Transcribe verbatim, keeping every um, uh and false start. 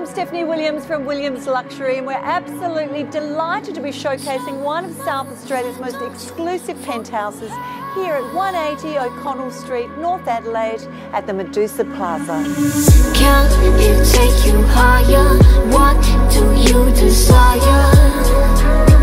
Stephanie Williams from Williams Luxury, and we're absolutely delighted to be showcasing one of South Australia's most exclusive penthouses here at one eighty O'Connell Street, North Adelaide at the Medusa Plaza. Can it take you higher? What do you desire?